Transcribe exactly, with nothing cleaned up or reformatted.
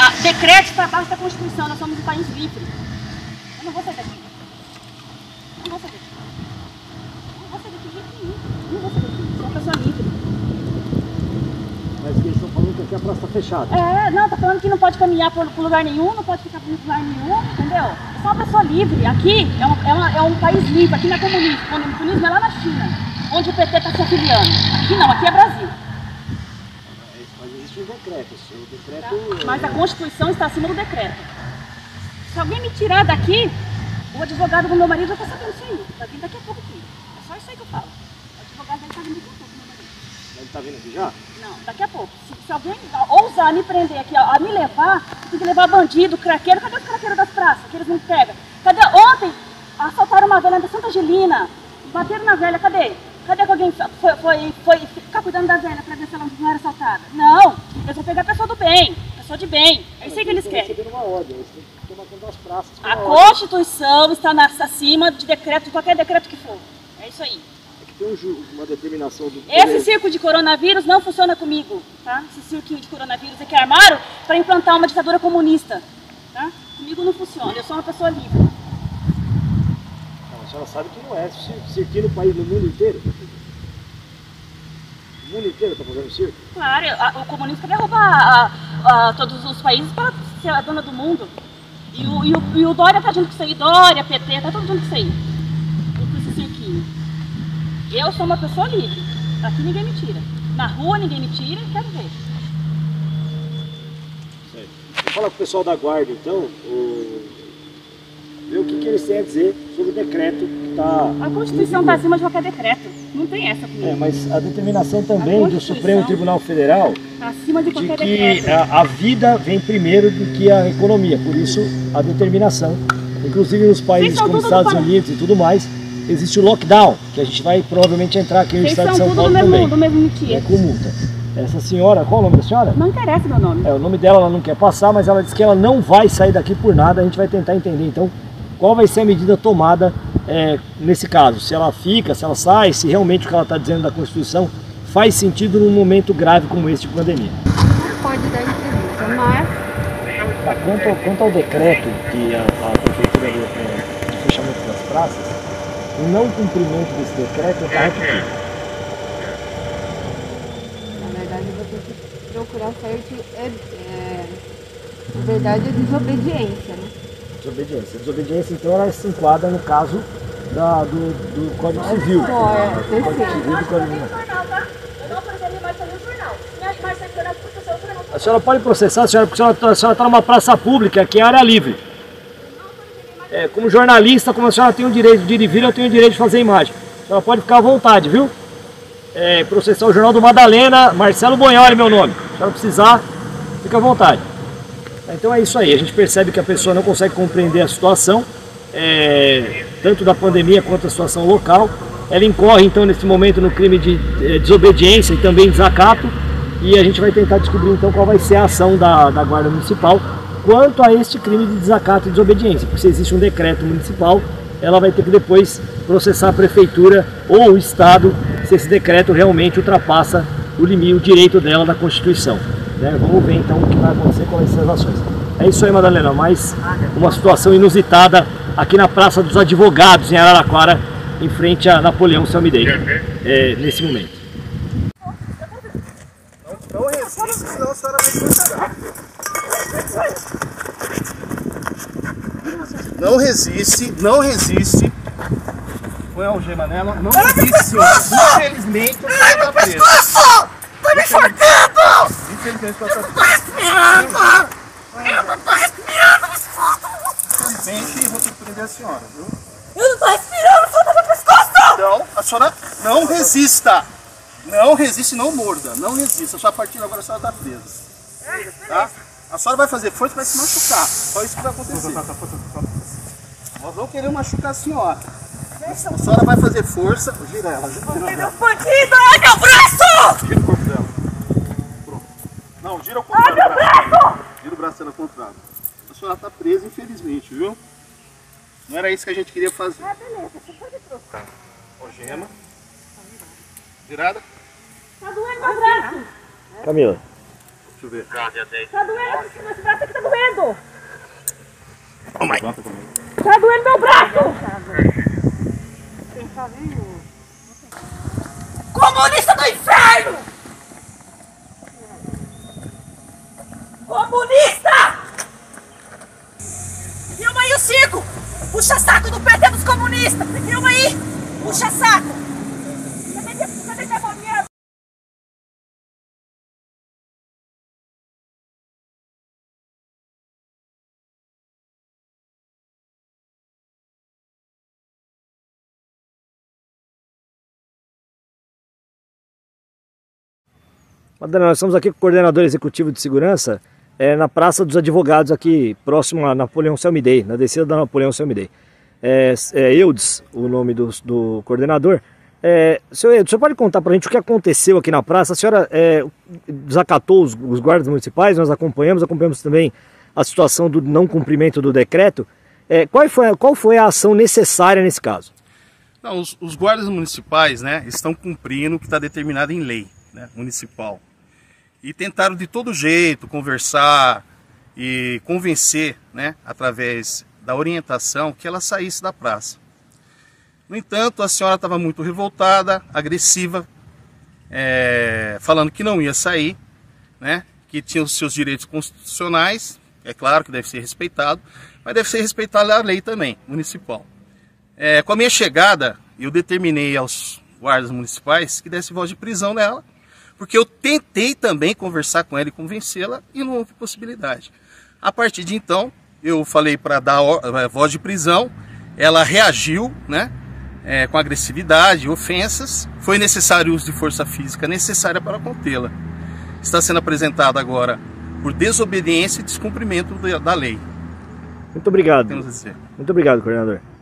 a, decretos para baixo da Constituição, nós somos um país livre. Eu não vou sair daqui. Não vou sair daqui. Não vou sair daqui de jeito nenhum. Não vou sair daqui. Sou uma pessoa livre. Mas eles estão falando que aqui a praça está fechada. É, não, tá falando que não pode caminhar por, por lugar nenhum, não pode ficar por lugar nenhum, entendeu? Eu sou uma pessoa livre. Aqui é, uma, é, uma, é um país livre, aqui não é comunismo. O comunismo é lá na China, onde o P T está se afiliando. Aqui não, aqui é Brasil. Mas existe um decreto, o decreto... Tá? Mas a Constituição está acima do decreto. Se alguém me tirar daqui, o advogado do meu marido já está sabendo isso aí. Vai vir daqui a pouco aqui. É só isso aí que eu falo. O advogado vai estar vindo daqui a pouco, meu marido. Ele está vindo aqui já? Não, daqui a pouco. Se, se alguém ousar me prender aqui, a, a me levar, tem que levar bandido, craqueiro. Cadê os craqueiros das praças que eles não pegam? Cadê? Ontem assaltaram uma velha da Santa Angelina, bateram na velha, cadê? Cadê que alguém foi, foi, foi ficar cuidando da velha para ver se ela não era assaltada? Não, eles vão pegar a pessoa do bem, pessoa de bem. É isso aí que eles querem. Recebendo uma ordem, eles têm que tomar conta das praças. A Constituição está na, acima de decreto, de qualquer decreto que for. É isso aí. Tem uma determinação do... Esse circo de coronavírus não funciona comigo, tá? Esse cirquinho de coronavírus é que armaram para implantar uma ditadura comunista, tá? Comigo não funciona, eu sou uma pessoa livre. Não, a senhora sabe que não é cirquinho no país, no mundo inteiro? O mundo inteiro está fazendo circo? Claro, a, o comunismo quer derrubar a, a, todos os países para ser a dona do mundo. E o, e o, e o Dória tá junto com isso aí, Dória, P T, tá tudo junto com isso aí. Com esse cirquinho. Eu sou uma pessoa livre. Aqui ninguém me tira. Na rua ninguém me tira, quero ver. Certo. Fala com o pessoal da guarda, então, o... ver o que, que eles têm a dizer sobre o decreto que está... A Constituição está acima de qualquer decreto. Não tem essa comigo. É, mas a determinação também do Supremo Tribunal Federal tá acima de, de qualquer que decreto. a, a vida vem primeiro do que a economia. Por isso, a determinação. Inclusive nos países como Estados Unidos e tudo mais, existe o lockdown, que a gente vai provavelmente entrar aqui no Vocês estado de são São tudo Paulo do mesmo, também. do mesmo mentira. É, com multa. Essa senhora, qual é o nome da senhora? Não interessa meu nome. É, o nome dela ela não quer passar, mas ela disse que ela não vai sair daqui por nada. A gente vai tentar entender, então, qual vai ser a medida tomada é, nesse caso. Se ela fica, se ela sai, se realmente o que ela está dizendo da Constituição faz sentido num momento grave como esse de pandemia. Pode dar entrevista, mas... Tá, quanto, ao, quanto ao decreto que a, a Prefeitura deu é, de fechamento das praças, o não cumprimento desse decreto está repetido. Na verdade, eu vou ter que procurar certo. É, é, na verdade, é desobediência, né? Desobediência. Desobediência, então, ela se enquadra no caso da, do, do Código Civil. Só, é, do Código Civil do Código Civil. Eu não autorizei mais fazer o jornal. Mas você foi porque o seu jornal. A senhora pode processar, a senhora, porque a senhora está numa praça pública, que é área livre. É, como jornalista, como a senhora tem o direito de ir e vir, eu tenho o direito de fazer imagem. A senhora pode ficar à vontade, viu? É, processar o Jornal do Madalena, Marcelo Bonholi é meu nome. Se a senhora precisar, fica à vontade. Então é isso aí, a gente percebe que a pessoa não consegue compreender a situação, é, tanto da pandemia quanto a situação local. Ela incorre então nesse momento no crime de é, desobediência e também desacato, e a gente vai tentar descobrir então qual vai ser a ação da, da Guarda Municipal quanto a este crime de desacato e desobediência, porque se existe um decreto municipal, ela vai ter que depois processar a prefeitura ou o estado se esse decreto realmente ultrapassa o limite, o direito dela da Constituição. Né? Vamos ver então o que vai acontecer com essas ações. É isso aí, Madalena, mais uma situação inusitada aqui na Praça dos Advogados, em Araraquara, em frente a Napoleão Selmideiro, é, nesse momento. Não, não resiste, senão a senhora vai encontrar. Não resiste, não resiste. Põe a algema nela. Não resiste, senhora. Infelizmente, a senhora está presa. Tá me enforcando! Infelizmente, a senhora está presa. Eu não tô respirando! Infelizmente, eu vou ter que prender a senhora, viu? Eu não tô respirando! Solta meu pescoço! Então, a senhora não resista. Não resiste, não morda. Não resista. Só a partir de agora a senhora está presa. Tá? A senhora vai fazer força, vai se machucar. Só isso que vai acontecer. Nós vamos querer machucar a senhora. A senhora vai fazer força. Gira ela, gira, gira Meu ela. bandido! Ai, meu braço! Gira o corpo dela. Pronto. Não, gira o contrário. Ai, meu braço! Gira o braço dela ao contrário. A senhora está presa, infelizmente, viu? Não era isso que a gente queria fazer. Ah, beleza, você pode trocar. Algema. Virada. Tá doendo meu braço. Camila. Deixa eu ver. Tá doendo esse braço aqui, tá Tá doendo meu braço! Comunista do inferno! Comunista! Filma aí o circo! Puxa saco do P T dos comunistas! Filma aí! Puxa saco! Cadê, cadê minha mulher? Madalena, nós estamos aqui com o coordenador executivo de segurança é, na Praça dos Advogados, aqui próximo a Napoleão Selmidei, na descida da Napoleão Selmidei. É, é Eudes, o nome do, do coordenador. É, senhor Eudes, o senhor pode contar para a gente o que aconteceu aqui na praça? A senhora é, desacatou os, os guardas municipais, nós acompanhamos, acompanhamos também a situação do não cumprimento do decreto. É, qual, foi, qual foi a ação necessária nesse caso? Não, os, os guardas municipais, né, estão cumprindo o que está determinado em lei, né, municipal. E tentaram de todo jeito conversar e convencer, né, através da orientação, que ela saísse da praça. No entanto, a senhora estava muito revoltada, agressiva, é, falando que não ia sair, né, que tinha os seus direitos constitucionais, é claro que deve ser respeitado, mas deve ser respeitada a lei também, municipal. É, com a minha chegada, eu determinei aos guardas municipais que desse voz de prisão nela, porque eu tentei também conversar com ela e convencê-la e não houve possibilidade. A partir de então, eu falei para dar a voz de prisão, ela reagiu, né, é, com agressividade, ofensas, foi necessário o uso de força física necessária para contê-la. Está sendo apresentada agora por desobediência e descumprimento da lei. Muito obrigado. Temos a dizer. Muito obrigado, coordenador.